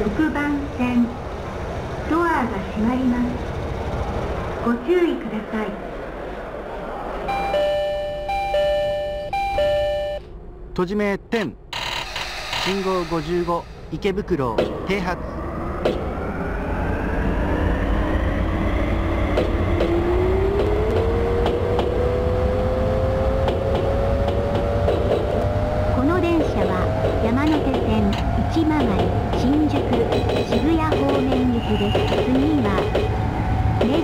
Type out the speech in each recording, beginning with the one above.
6番線、ドアが閉まります。ご注意ください。 閉じ目10、信号55、池袋、停発。 この電車は山手線内回り新宿渋谷方面行きです。次は目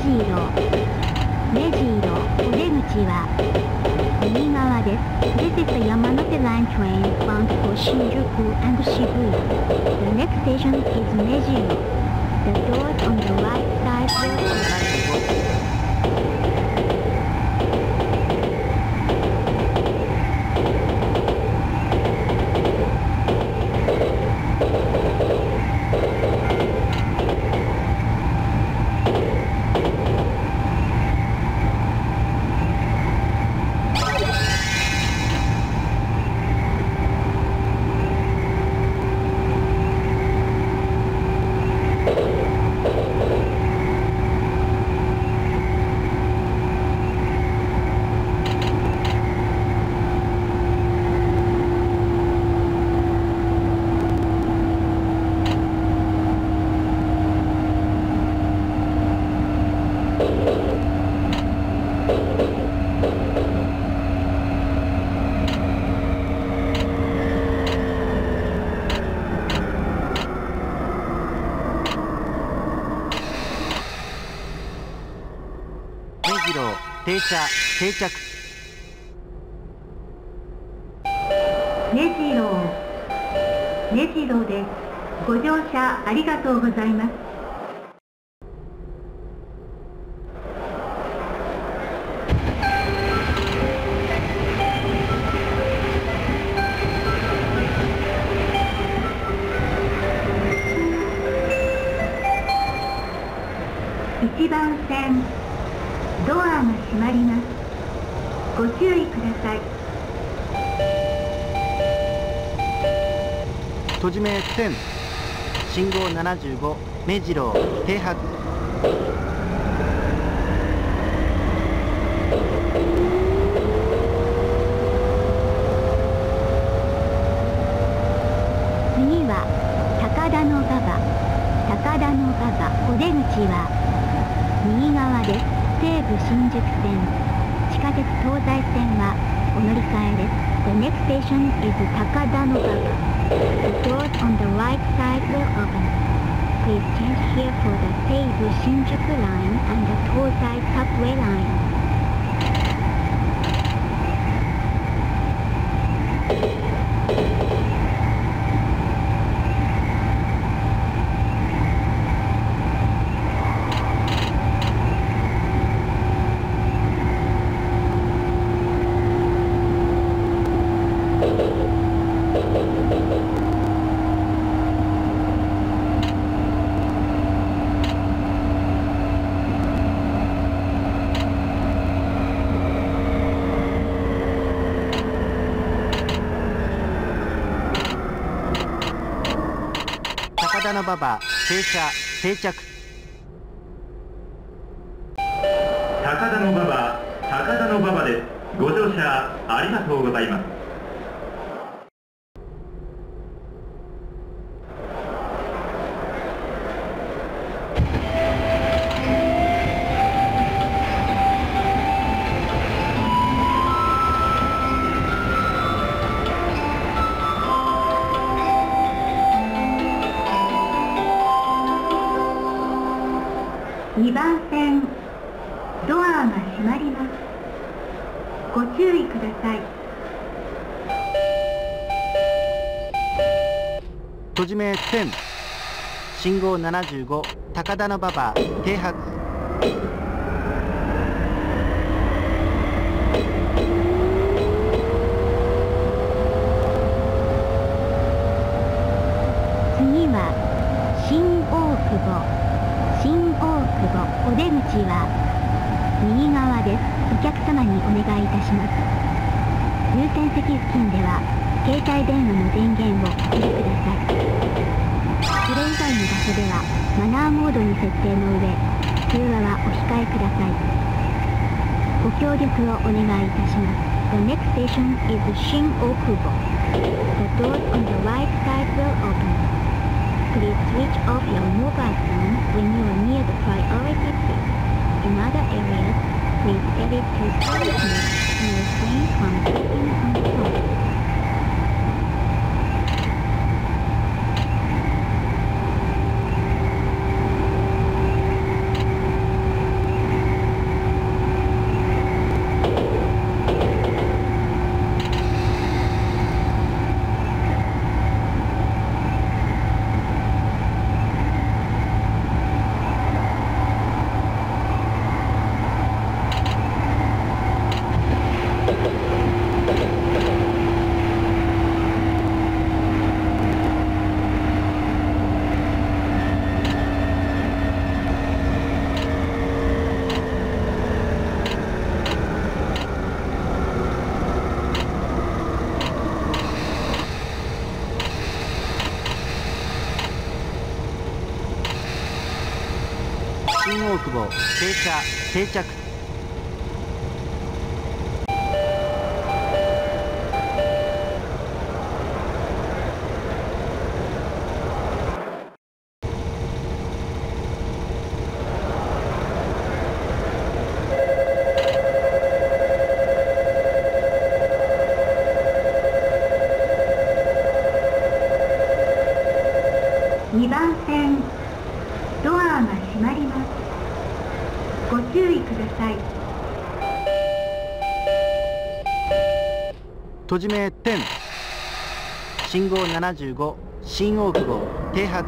白お出口は右側です。This is the Yamanote Line train bound for Shinjuku and Shibuya. The next station is Mejiro. The doors on the right side will open. 停車定着。 目白です。ご乗車ありがとうございます。1番線、ドアが閉まります。ご注意ください。 閉じ目10、信号75、目白、停発。 次は高田馬場お出口は右側です。西武新宿線、地下鉄東西線はお乗り換えです。The next station is 高田馬場。The doors on the right side will open. Please change here for the Seibu Shinjuku line and the Tozai subway line. 高田馬場停車定着。 高田馬場です。ご乗車ありがとうございます。 2番線、ドアが閉まります。ご注意ください。 閉じ目10、信号75、高田馬場停発。 次は新大久保お出口は右側です。お客様にお願いいたします。優先席付近では携帯電話の電源をお切りください。それ以外所ではマナーモードに設定の上、通話はお控えください。ご協力をお願いいたします。The next station is Shin-Okubo. The doors on the right side will open. Please switch off your mobile phone when you are near the priority seat. In other areas, please set it to silent mode and refrain from tapping on the phone. 新大久保停車定着。 2番線、ドアが閉まります。ご注意ください。 閉じ目10、信号75、新大久保停泊。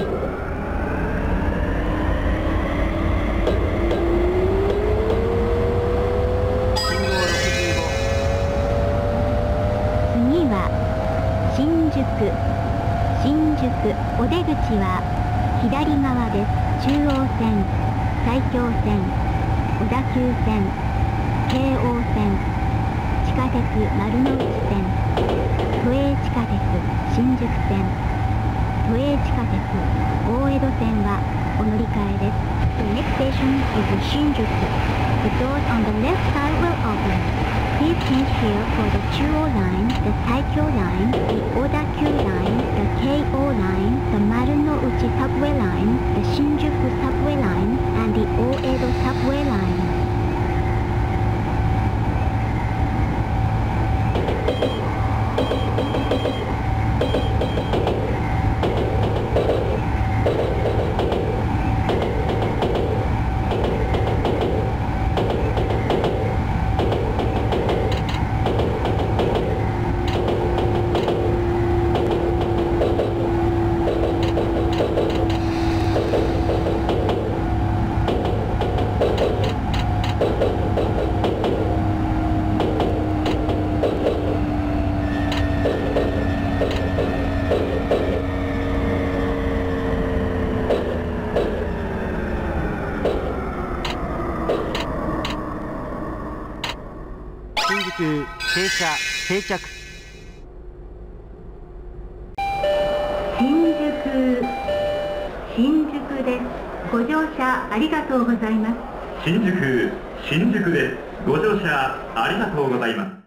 信号65。 次は新宿お出口は左側です。中央線、埼京線、小田急線、京王線、地下鉄丸ノ内線、都営地下鉄新宿線、都営地下鉄大江戸線はお乗り換えです。The next station is Shinjuku. The doors on the left side will open. Please change here for the Chuo Line, the Taikyo Line, the Odakyu Line, the Keiō Line, the Marunouchi Subway Line, the Shinjuku Subway Line, and the Oedo Subway Line. 新宿停車定着。 新宿です。ご乗車ありがとうございます。 新宿です。ご乗車ありがとうございます。